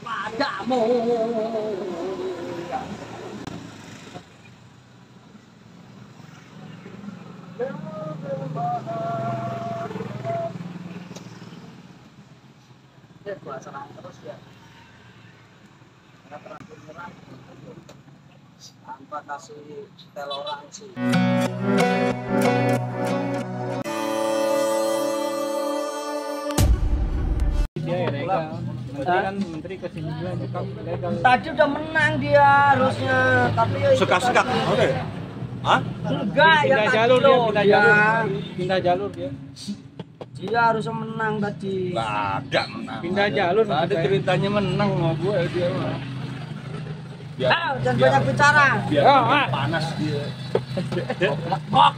padamu. Gua serang terus ya. Terakhir menyerang tanpa kasih toleransi. Dia ilegal. Menteri kesini juga ilegal. Tadi udah menang dia harusnya, tapi ya Sekak-sekak. Oke. Hah? enggak ya Pindah tadi jalur dia, loh, pindah ya. jalur. Pindah jalur dia. Dia harusnya menang tadi. Nggak ada menang. Pindah jalur. Nggak ada ceritanya menang sama gue dia mah. Jangan banyak bicara. Biar Ah. panas dia. Lekok.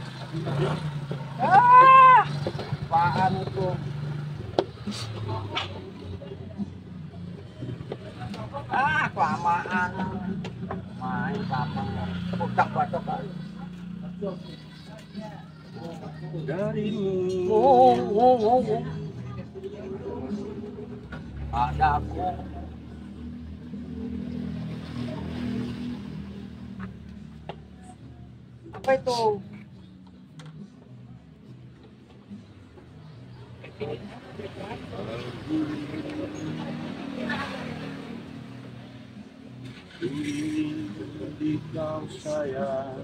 Apaan itu? Kelamaan. Main lama. Budak batok kali. Darimu. Padaku. Apa itu? Di kau sayang.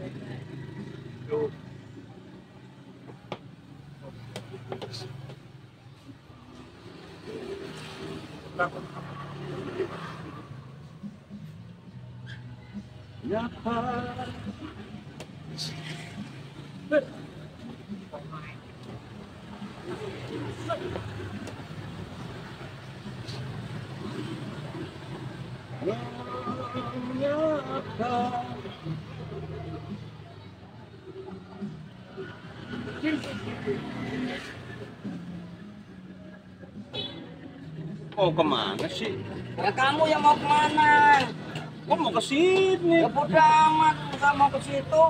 Mau kemana sih? Ya kamu yang mau kemana? Kok mau ke sini? Ya bodo amat, nggak mau ke situ.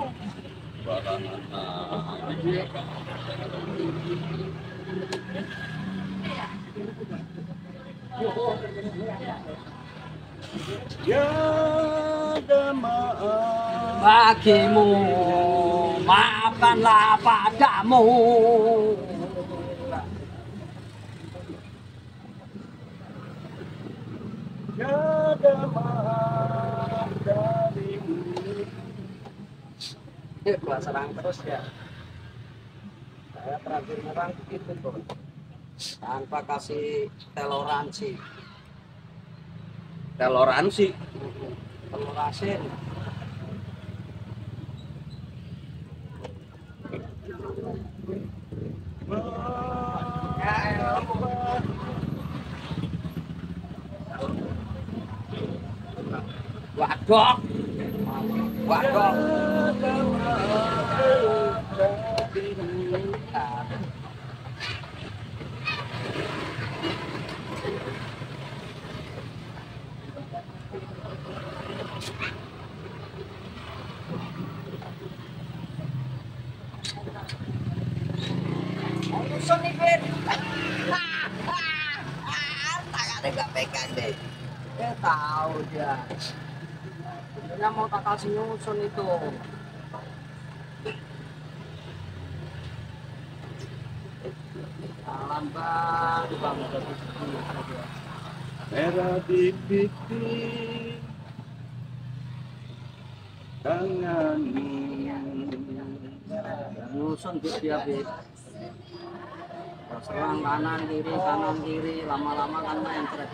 Ya ada maaf Bagimu, maafkanlah padamu. Ya ada maaf darimu. Gua serang terus ya. Saya terakhir menyerang begitu tuh. Tanpa kasih toleransi. Toleransi. Toleransi. Waduh. Waduh. Usun nih, Ben. Tangannya gak pegang deh. Dia tahu dia. Dia mau tak kasih nyusun itu. Salam bang. Merah di pipi tanganmu. Nyusun dia, Ben. Serang kanan kiri, lama-lama kan main trek.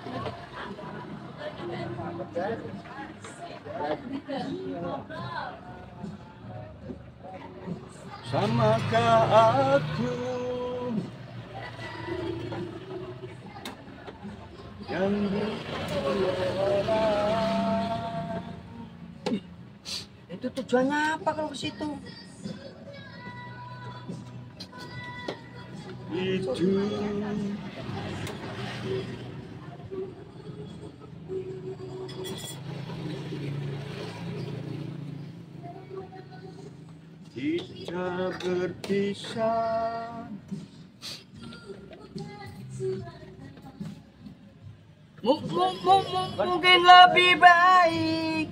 Samakah aku yang Itu tujuannya apa kalau ke situ? itu kita berpisah Mungkin lebih baik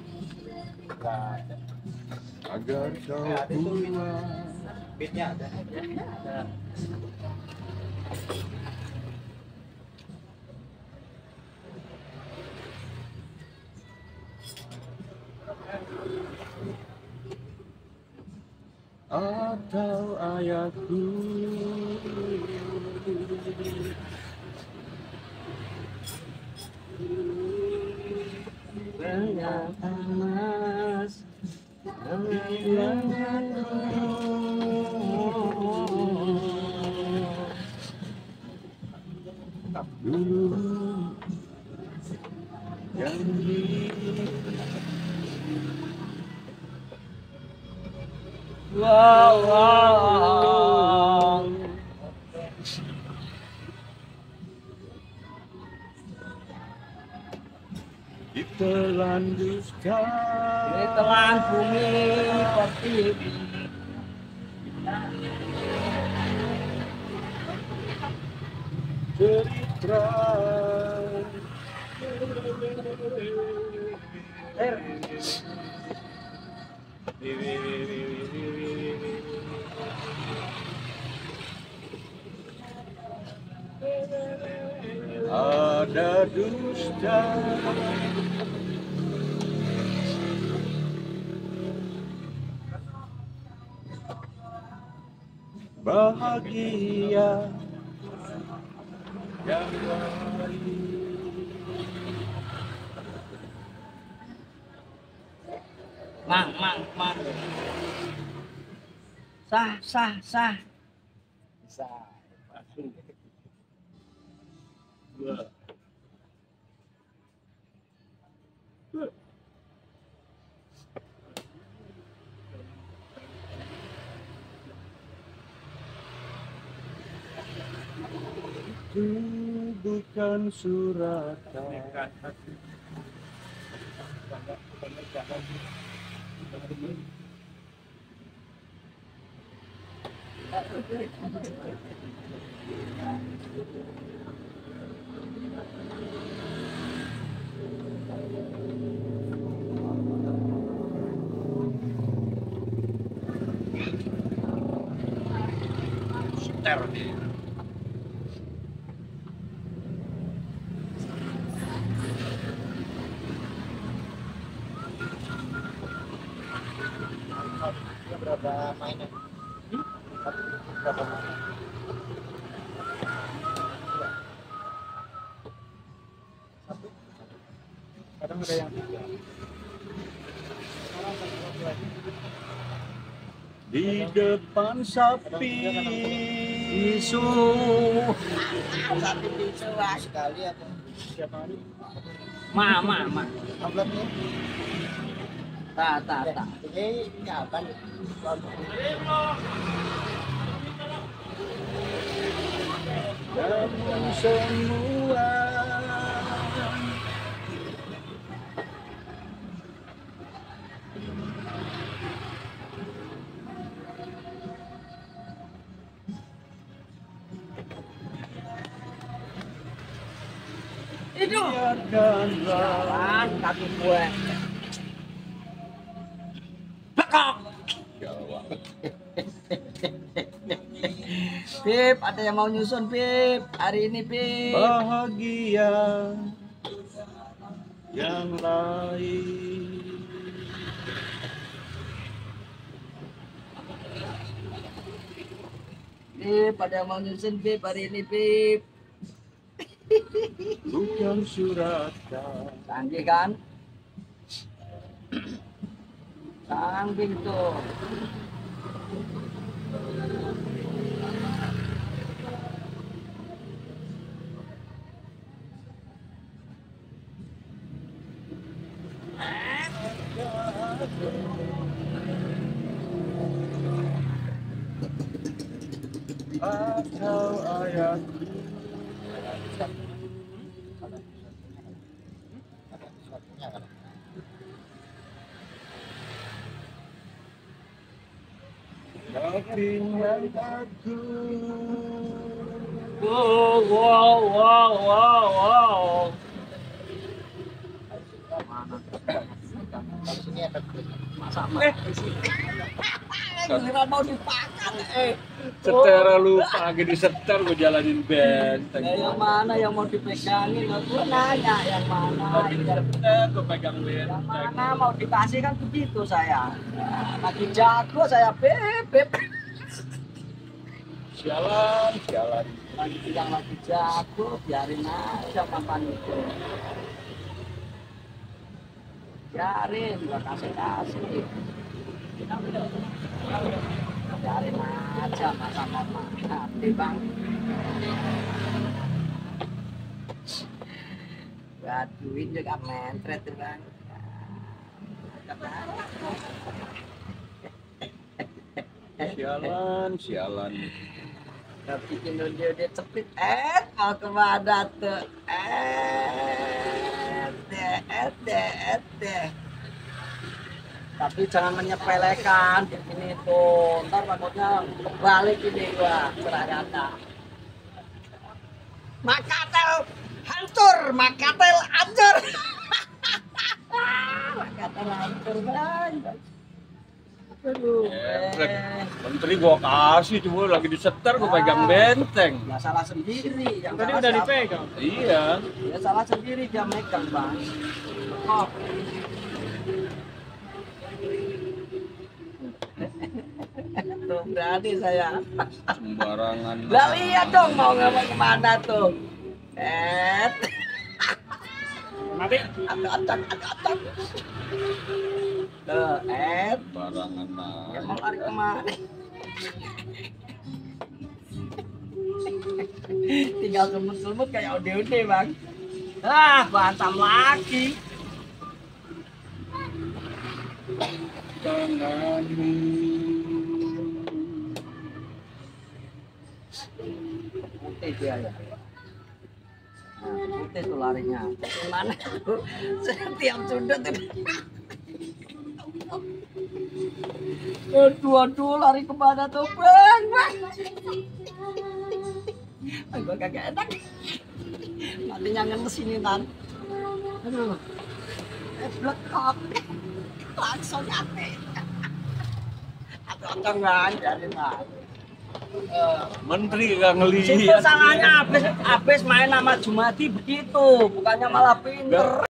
agar kau pulang. Beatnya ada. Atau ayahku banyak panas dulu janji wow. ditelan dusta Ditelan bumi pertiwi cerita ada dusta bahagia yang lain. Mang. Sah. Bisa. Itu bukan suratan Berapa mainnya? Berapa mainnya? Satu. Kadang ada yang tiga. di depan sapi Bisu sapi bisu Sekali atau setiap hari? ma Tabletnya? ta Ini kapan? namun semua itu biarkanlah kaki gue bekok Pip, ada yang mau nyusun Pip hari ini Pip. bahagia yang lain. Pip, ada yang mau nyusun Pip hari ini Pip. Bukan suratan Canggih kan? Canggih tuh. atau ayahku tapi yang aku Wow. Di sini ada klip. Masa di sini. Giliran mau dipakan. Setera lupa lagi diseter gue jalanin benteng. Yang mana yang mau dipegangin? Gue nanya yang mana. Lagi diseter gue pegang Yang benteng. mana mau dikasih kan begitu saya. Lagi jago saya bebek. Sialan, sialan. Yang lagi jago biarin aja makan itu. Biarin, gua kasih. Biarin aja masa mau makan, bang. Gaduin juga mentret tuh bang. Sialan, sialan. Tapi dia cepit, mau kemana tuh? Tapi jangan menyepelekan ini tuh, ntar takutnya balik ini gua seragata. Makatel hancur, makatel hancur. Makatel hancur banget. Aduh, Menteri gua kasih cuma lagi diseter gua pegang benteng. ya salah sendiri. Yang Tadi salah udah siapa? dipegang. Iya. Ya salah sendiri dia megang bang. Oh. Tuh berani saya. Sembarangan. Lah lihat dong mau ngomong kemana tuh. Mati. Acak. Tuh, Sembarangan. ya mau lari kemana? Tinggal semut-semut kayak ode-ode bang. Bantam lagi. Tanganmu. Putih dia ya. Nah, putih tuh larinya. Gimana tuh? Setiap sudut itu. Aduh, lari kemana tuh bang? Gue kagak enak. Matinya ngenes ini tan. Aduh. Blekok. Langsung nyate. Atau bang, jadi bang. Menteri gak Situ ngelihat. salahnya habis main sama Jumadi begitu, bukannya malah pinter.